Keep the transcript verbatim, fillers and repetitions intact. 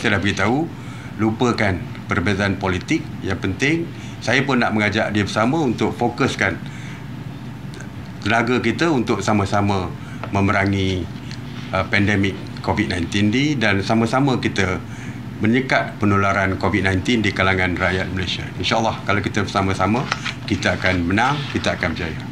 Saya dah beritahu, lupakan perbezaan politik. Yang penting, saya pun nak mengajak dia bersama untuk fokuskan tenaga kita untuk sama-sama memerangi uh, pandemik COVID sembilan belas ini dan sama-sama kita menyekat penularan COVID sembilan belas di kalangan rakyat Malaysia. InsyaAllah kalau kita bersama-sama, kita akan menang, kita akan berjaya.